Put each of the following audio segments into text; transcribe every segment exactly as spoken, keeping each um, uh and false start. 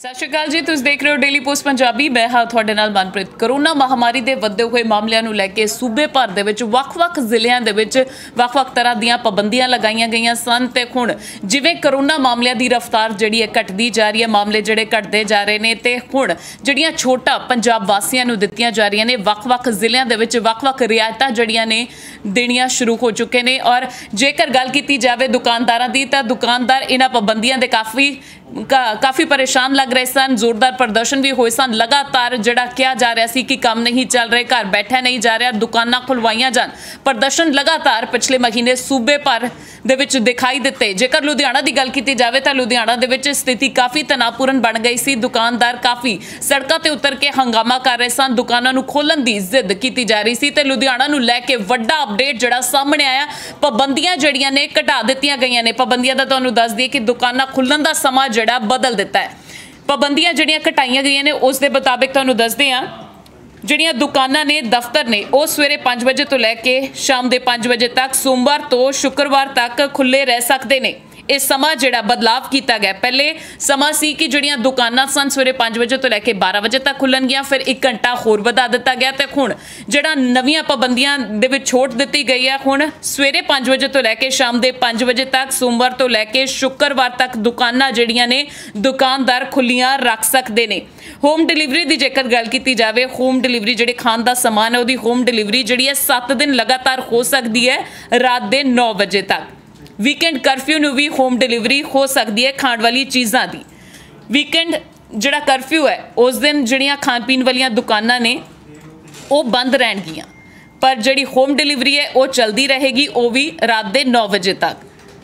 सत श्री अकाल जी, तुम देख रहे हो डेली पोस्ट पंजाबी। मैं हाँ तुहाडे नाल मनप्रीत। कोरोना महामारी के वधदे हुए मामलों को लैके सूबे भर दे विच वख-वख जिलिਆਂ ਦੇ ਵਿੱਚ वख-वख तरह ਦੀਆਂ पाबंदियां लगाईਆਂ गईਆਂ सन ते हुण जिवें कोरोना मामलों की रफ्तार जिहड़ी है घटदी जा रही है, मामले जिहड़े घटदे जा रहे ने ते हुण जिहड़ियां छोटा पंजाब वासियों नूं दित्तियां जा रही ने। वख-वख जिलिਆਂ ਦੇ ਵਿੱਚ वख-वख रियायतां जिहड़ियां ने देणियां शुरू हो चुके ने और जेकर गल कीती जावे दुकानदारां दी तां दुकानदार इन्हां पाबंदियां दे काफ़ी का, काफ़ी परेशान लग रहे सन। जोरदार प्रदर्शन भी होए सन। लगातार जिहड़ा कहा जा रहा सी कि काम नहीं चल रहे, घर बैठा नहीं जा रहा, दुकानां खुलवाइयां जान। प्रदर्शन लगातार पिछले महीने सूबे भर दे विच दिखाई दिते। जेकर लुधियाना की गल की जाए तो लुधियाना दे विच स्थिति काफ़ी तनावपूर्ण बन गई सी। दुकानदार काफ़ी सड़कों ते उतर के हंगामा कर रहे सन, दुकानां नूं खोलण दी जिद की जा रही सी ते लुधियाना नूं लैके वड्डा अपडेट जिहड़ा सामने आया। पाबंदियां जिहड़ियां ने घटा दित्तियां गईयां ने। पाबंदियां दा तुहानूं दस दईए कि दुकानां खुलण दा समां जिहड़ा बदल दिता है। पाबंदियां जिहड़ियां घटाईयां गईयां ने उस दे मुताबिक तुहानूं दसदे हां जिहड़ियां दुकानां ने दफ्तर ने वो सवेरे पाँच बजे तो लैके शाम के पाँच बजे तक सोमवार तो शुक्रवार तक खुले रह सकते हैं। इस समा जिहड़ा बदलाव किया गया, पहले समा सी कि जिहड़ियां दुकानां सन सवेरे पाँच बजे तो लैके बारह बजे तक खुलणगियां, फिर एक घंटा होर वधा दिता गया ते हुण जिहड़ा नवीं पाबंदियां दे विच छूट दित्ती गई है। हुण सवेरे पाँच बजे तो लैके शाम के पाँच बजे तक सोमवार तो लैके शुक्रवार तक दुकानां जिहड़ियां ने दुकानदार खुलियां रख सकते हैं। होम डिलीवरी की जेकर गल की जाए, होम डिलीवरी जिहड़े खाण दा समान है उहदी होम डिलीवरी जिहड़ी है सत्त दिन लगातार हो सकती है रात के नौ बजे तक। वीकेंड करफ्यू नूं भी होम डिलीवरी हो सकती है खाण वाली चीज़ों की। वीकेंड जिहड़ा करफ्यू है उस दिन जिहड़ियां खाण पीण वालियां दुकानां ने वो बंद रहणगियां, पर जिहड़ी होम डिलीवरी है वो चलती रहेगी, वो भी रात के नौ बजे तक।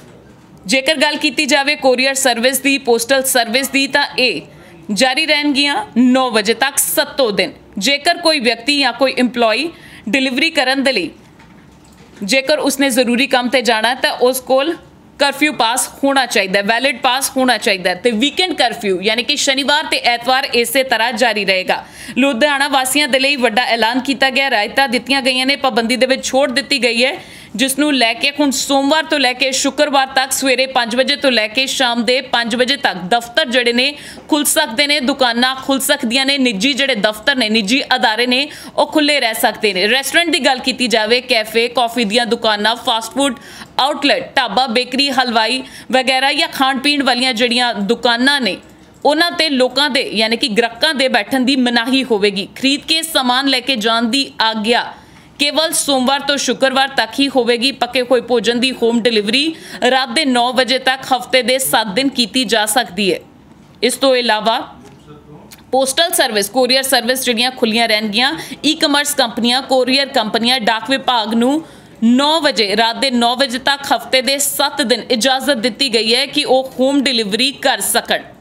जेकर गल की जाए कोरियर सर्विस की, पोस्टल सर्विस की, तो ये जारी रहणगियां नौ बजे तक सत्तों दिन। जेकर कोई व्यक्ति या कोई इंप्लॉई डिलीवरी करन दे लई जेकर उसने जरूरी काम ते जाना तो उस कोल करफ्यू पास होना चाहिए, वैलिड पास होना चाहिए। तो वीकेंड करफ्यू यानी कि शनिवार ते एतवार इस तरह जारी रहेगा। लुधियाना वासियों के लिए वड्डा ऐलान किया गया, रायतां दित्तियां गईयां ने, पाबंदी दे विच छूट दी गई है जिसनों लैके हुण सोमवार तो लैके शुक्रवार तक सवेरे पाँच बजे तो लैके शाम के पाँच बजे तक दफ्तर जिहड़े ने खुल सकते हैं, दुकानां खुल सकदियां ने, निजी जिहड़े दफ्तर ने, निजी अदारे ने वो खुले रह सकते हैं। रेस्टोरेंट की गल की जाए, कैफे, कॉफी दीयां दुकानां, fast food outlet, dhaba, bakery, हलवाई वगैरह या खाण पीण वालियां जिहड़ियां दुकानां ने उन्हां ते लोकां दे यानी कि ग्राहकां दे बैठण की मनाही होवेगी। खरीद के समान लैके जाण की आग्या केवल सोमवार तो शुक्रवार तक ही होगी। पके हुए भोजन की होम डिलीवरी रात के नौ बजे तक हफ्ते के सात दिन की जा सकती है। इस तो इलावा पोस्टल सर्विस, कोरियर सर्विस जिहड़ियां खुलियां रहणगियां। ई कमर्स कंपनियां, कोरियर कंपनियां, डाक विभाग नूं नौ बजे रात के नौ बजे तक हफ्ते के सत्त दिन इजाजत दी गई है कि वह होम डिलीवरी कर सकन।